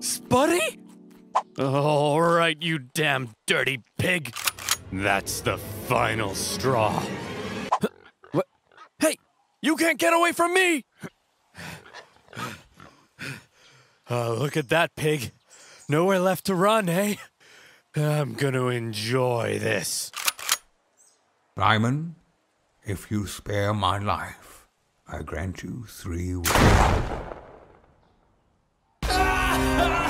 Spuddy? All right, you damn dirty pig. That's the final straw. What? Hey, you can't get away from me! Look at that pig. Nowhere left to run, eh? I'm gonna enjoy this. Lyman, if you spare my life, I grant you 3 wishes.